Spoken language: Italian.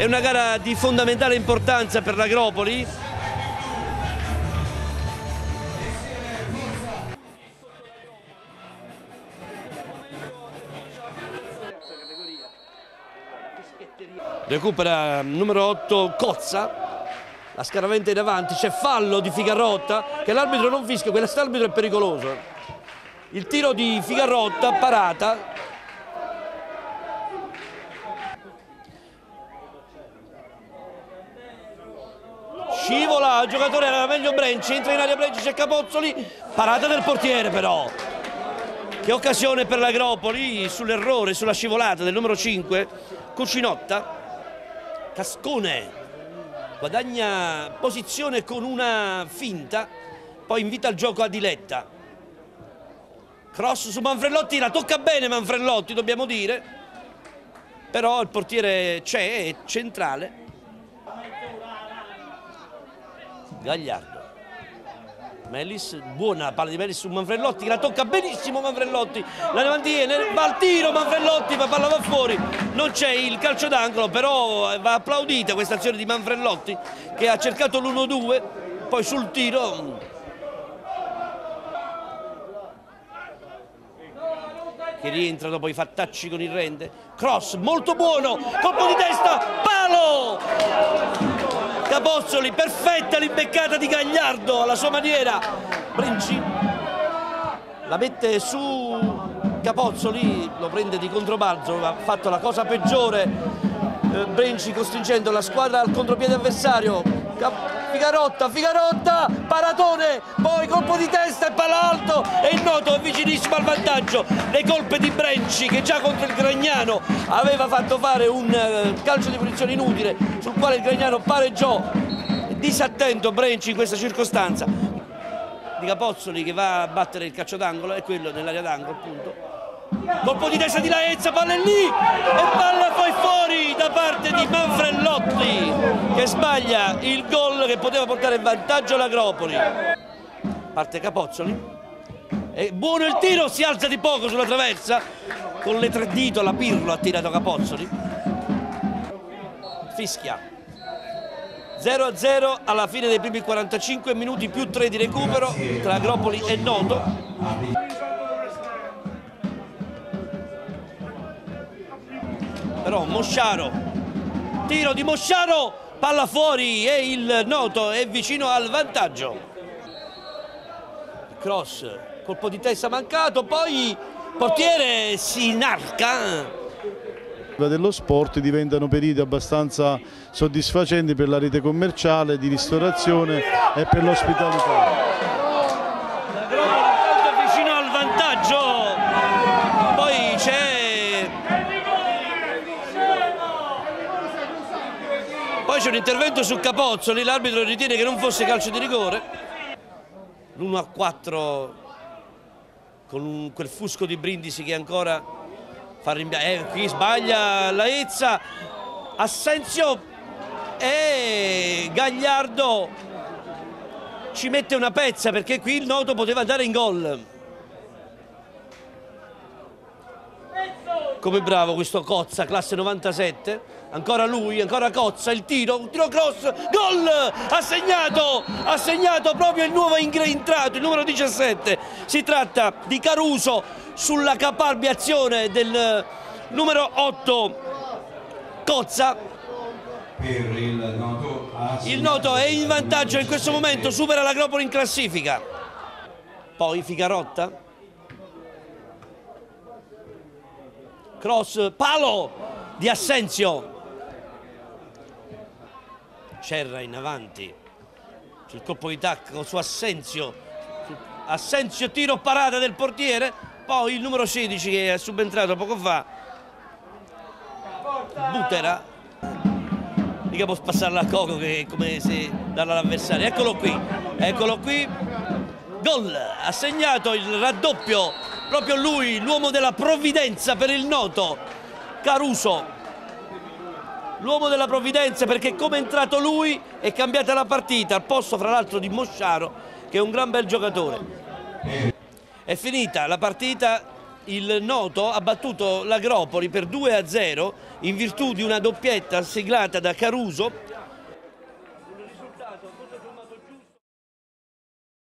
è una gara di fondamentale importanza per l'Agropoli. Recupera numero 8 Cozza, la scaraventa in avanti, c'è fallo di Figarrotta che l'arbitro non fischia, quell'arbitro è pericoloso. Il tiro di Figarrotta, parata. Scivola, il giocatore era meglio Brenci, entra in area Brenci, c'è Capozzoli, parata del portiere però. Che occasione per l'Agropoli sull'errore, sulla scivolata del numero 5, Cucinotta. Cascone guadagna posizione con una finta, poi invita il gioco a Diletta. Cross su Manfredotti, la tocca bene Manfredotti, dobbiamo dire, però il portiere c'è, è centrale. Gagliardo, Mellis, buona la palla di Mellis su Manfredotti, la tocca benissimo Manfredotti, la mantiene, va al tiro Manfredotti, ma palla va fuori, non c'è il calcio d'angolo, però va applaudita questa azione di Manfredotti che ha cercato l'1-2, poi sul tiro che rientra dopo i fattacci con il rende, cross molto buono, colpo di testa, palo! Capozzoli, perfetta l'imbeccata di Gagliardo alla sua maniera. Brenci la mette su Capozzoli, lo prende di controbalzo, ha fatto la cosa peggiore Brenci costringendo la squadra al contropiede avversario. Figarotta, paratone, poi colpo di testa e palla alto e il Noto è vicinissimo al vantaggio. Le colpe di Brenci che già contro il Gragnano aveva fatto fare un calcio di punizione inutile sul quale il Gragnano pareggiò. Disattento Brenci in questa circostanza. Di Capozzoli che va a battere il calcio d'angolo, è quello nell'area d'angolo appunto. Colpo di testa di Laezza, palla è lì e palla poi fuori da parte di Manfredotti che sbaglia il gol che poteva portare in vantaggio l'Agropoli. Parte Capozzoli, è buono il tiro, si alza di poco sulla traversa, con le tre dita la Pirlo ha tirato Capozzoli. Fischia 0-0 alla fine dei primi 45 minuti più 3 di recupero tra Agropoli e Noto. Però Mosciaro, tiro di Mosciaro, palla fuori e il Noto è vicino al vantaggio. Cross, colpo di testa mancato, poi il portiere si inarca. Dello sport diventano periodi abbastanza soddisfacenti per la rete commerciale, di ristorazione e per l'ospitalità. Vicino al vantaggio, poi c'è un intervento su Capozzoli, l'arbitro ritiene che non fosse calcio di rigore. L'1-4 con quel fusco di Brindisi che ancora fa rimpiangere. Qui sbaglia Laezza, Assenzio e Gagliardo ci mette una pezza perché qui il Noto poteva andare in gol. Come bravo questo Cozza, classe 97, ancora lui, ancora Cozza, il tiro, un tiro cross, gol! Ha segnato proprio il nuovo entrato, il numero 17. Si tratta di Caruso sulla caparbia azione del numero 8 Cozza. Il Noto è in vantaggio in questo momento, supera l'Agropoli in classifica. Poi Figarotta. Cross, palo di Assenzio. Cerra in avanti. C'è il colpo di tacco su Assenzio. Assenzio, tiro, parata del portiere. Poi il numero 16 che è subentrato poco fa. Butera. Mica può passarla a Coco che è come se darla all'avversario. Eccolo qui. Gol, ha segnato il raddoppio proprio lui, l'uomo della provvidenza per il Noto, Caruso. L'uomo della provvidenza perché come è entrato lui è cambiata la partita, al posto fra l'altro di Mosciaro che è un gran bel giocatore. È finita la partita il Noto ha battuto l'Agropoli per 2-0 in virtù di una doppietta siglata da Caruso. Un risultato tutto sommato